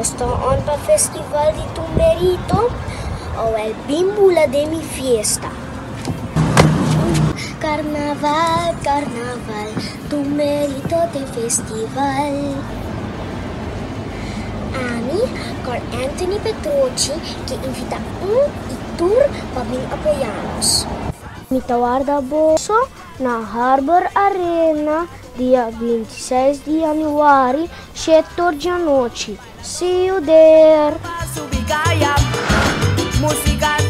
estou on para festival de tu merito ou el bimbula de mi fiesta. Carnaval, carnaval, tu merito de festival. Ami com Anthony Petrucci que invita e tour para vir apoiá-los. Me guarda bolso na Harbor Arena, dia 26 de januário, 7 da noite. See you there!